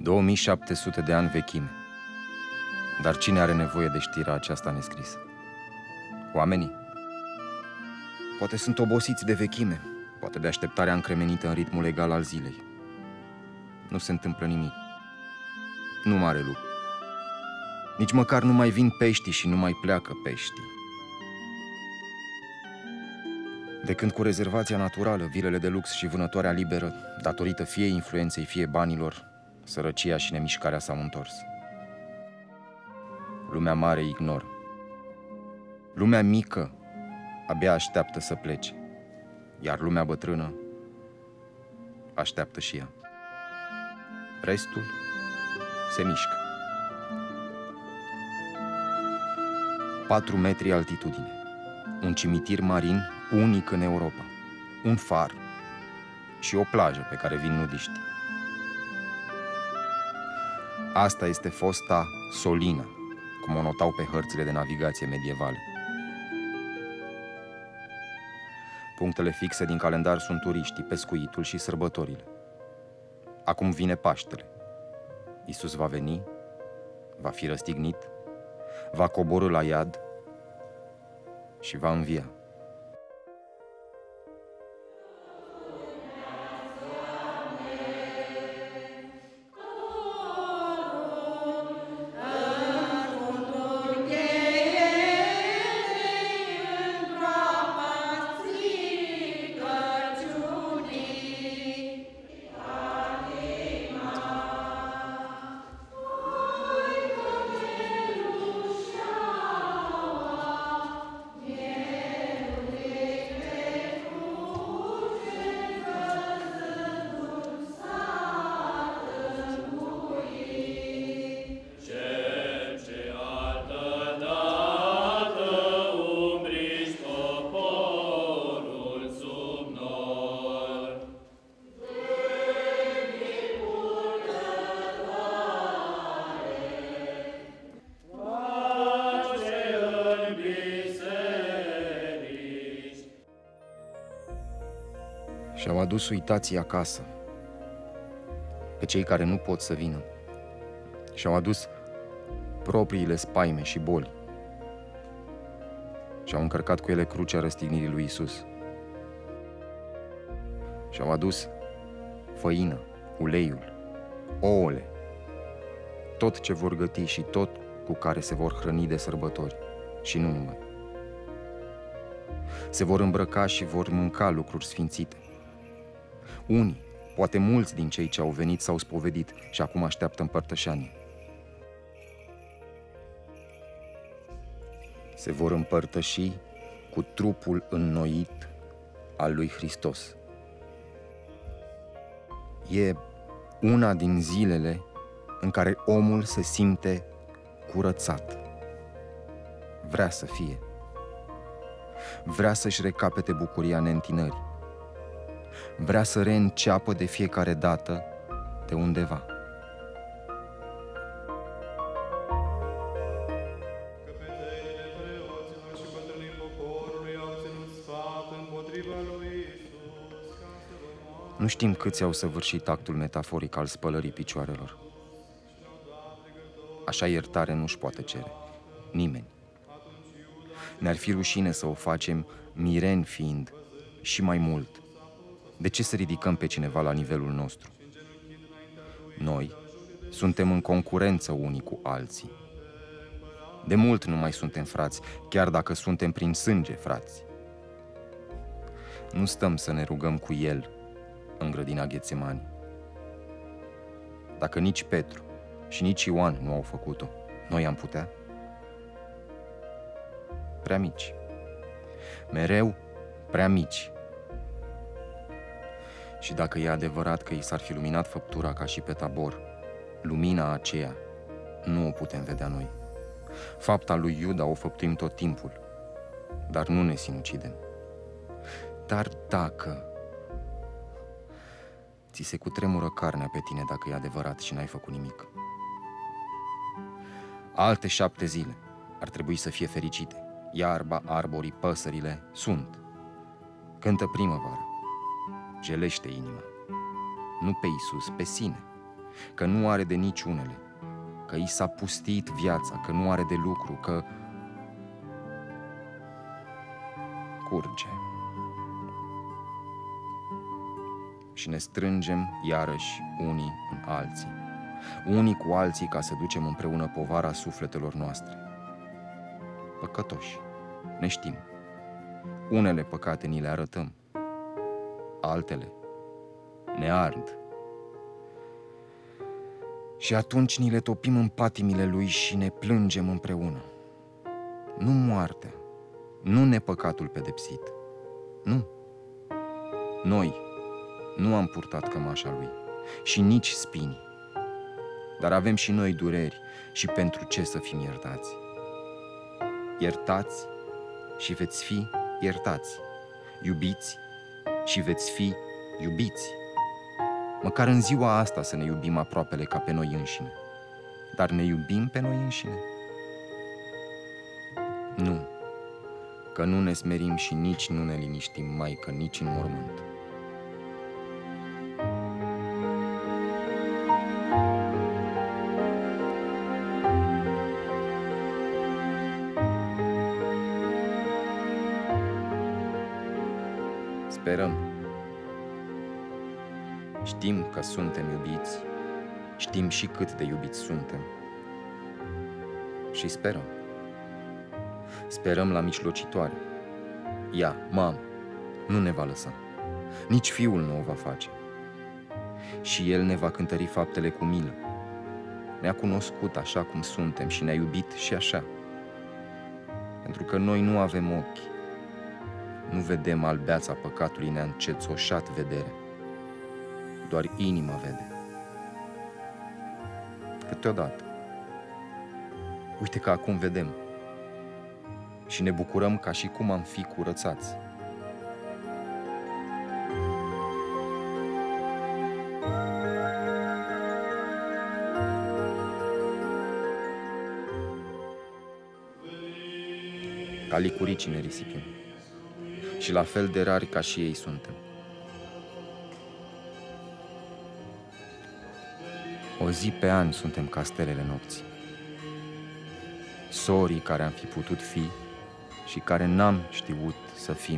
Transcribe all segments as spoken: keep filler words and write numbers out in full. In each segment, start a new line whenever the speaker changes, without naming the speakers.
două mii șapte sute de ani vechime. Dar cine are nevoie de știrea aceasta nescrisă? Oamenii? Poate sunt obosiți de vechime, poate de așteptarea încremenită în ritmul egal al zilei. Nu se întâmplă nimic. Nu mare lucru. Nici măcar nu mai vin peștii și nu mai pleacă peștii. De când cu rezervația naturală, vilele de lux și vânătoarea liberă, datorită fie influenței, fie banilor, sărăcia și nemișcarea s-au întors. Lumea mare ignoră. Lumea mică abia așteaptă să plece, iar lumea bătrână așteaptă și ea. Restul se mișcă. Patru metri altitudine, un cimitir marin unic în Europa, un far și o plajă pe care vin nudiști. Asta este fosta Solina, cum o notau pe hărțile de navigație medievale. Punctele fixe din calendar sunt turiștii, pescuitul și sărbătorile. Acum vine Paștele. Iisus va veni, va fi răstignit, va coborî la iad și va învia. Și-au adus uitații acasă, pe cei care nu pot să vină. Și-au adus propriile spaime și boli. Și-au încărcat cu ele crucea răstignirii lui Iisus. Și-au adus făină, uleiul, ouăle, tot ce vor găti și tot cu care se vor hrăni de sărbători, și nu numai. Se vor îmbrăca și vor mânca lucruri sfințite. Unii, poate mulți din cei ce au venit s-au spovedit și acum așteaptă împărtășanie. Se vor împărtăși cu trupul înnoit al lui Hristos. E una din zilele în care omul se simte curățat. Vrea să fie. Vrea să-și recapete bucuria neîntinării. Vrea să reînceapă de fiecare dată de undeva. Nu știm câți au săvârșit actul metaforic al spălării picioarelor. Așa iertare nu-și poate cere nimeni. Ne-ar fi rușine să o facem, mireni fiind, și mai mult. De ce să ridicăm pe cineva la nivelul nostru? Noi suntem în concurență unii cu alții. De mult nu mai suntem frați, chiar dacă suntem prin sânge frați. Nu stăm să ne rugăm cu El în grădina Ghețemani. Dacă nici Petru și nici Ioan nu au făcut-o, noi am putea? Prea mici. Mereu prea mici. Și dacă e adevărat că i s-ar fi luminat făptura ca și pe Tabor, lumina aceea nu o putem vedea noi. Fapta lui Iuda o făptuim tot timpul, dar nu ne sinucidem. Dar dacă ți se cutremură carnea pe tine dacă e adevărat și n-ai făcut nimic, alte șapte zile ar trebui să fie fericite. Iarba, arborii, păsările sunt. Cântă primăvara. Gelește inima. Nu pe Iisus, pe sine. că nu are de niciunele, că i s-a pustit viața, că nu are de lucru, că curge. Și ne strângem iarăși unii în alții, unii cu alții ca să ducem împreună povara sufletelor noastre. Păcătoși, ne știm. Unele păcate ni le arătăm, altele ne ard. Și atunci ni le topim în patimile lui și ne plângem împreună. Nu moartea, nu nepăcatul pedepsit, nu. Noi nu am purtat cămașa lui și nici spini, dar avem și noi dureri și pentru ce să fim iertați? Iertați și veți fi iertați, iubiți și veți fi iubiți. Măcar în ziua asta să ne iubim aproapele ca pe noi înșine. Dar ne iubim pe noi înșine? Nu, că nu ne smerim și nici nu ne liniștim, Maică, nici în mormânt. Sperăm. Știm că suntem iubiți, știm și cât de iubiți suntem. Și sperăm. Sperăm la mijlocitoare. Ea, mamă, nu ne va lăsa. Nici fiul nu o va face. Și el ne va cântări faptele cu milă. Ne-a cunoscut așa cum suntem și ne-a iubit și așa. Pentru că noi nu avem ochi. Nu vedem albeața păcatului, ne-a încețoșat vederea. Doar inima vede. Câteodată. Uite că acum vedem. Și ne bucurăm ca și cum am fi curățați. Ca licuricii ne risipim. Și la fel de rari ca și ei suntem. O zi pe an suntem ca stelele nopții. Sorii care am fi putut fi și care n-am știut să fim.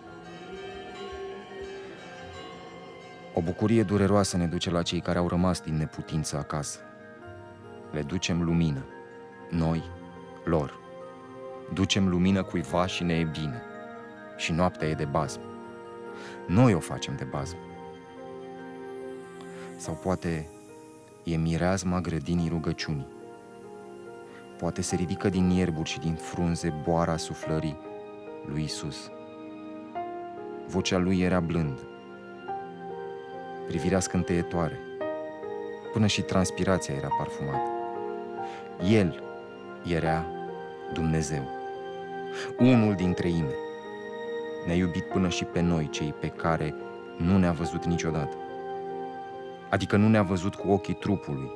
O bucurie dureroasă ne duce la cei care au rămas din neputință acasă. Le ducem lumină, noi, lor. Ducem lumină cuiva și ne e bine. Și noaptea e de bazmă. Noi o facem de bazmă. Sau poate e mireazma grădinii rugăciunii. Poate se ridică din ierburi și din frunze boara suflării lui Isus. Vocea lui era blândă, privirea scânteietoare, până și transpirația era parfumată. El era Dumnezeu, unul din treime. Ne-a iubit până și pe noi, cei pe care nu ne-a văzut niciodată. Adică nu ne-a văzut cu ochii trupului.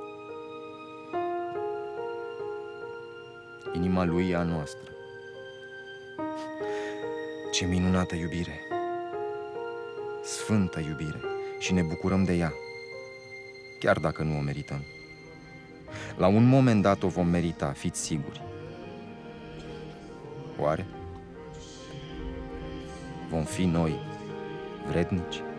Inima lui e a noastră. Ce minunată iubire! Sfântă iubire! Și ne bucurăm de ea, chiar dacă nu o merităm. La un moment dat o vom merita, fiți siguri. Oare? Vom fi noi vrednici?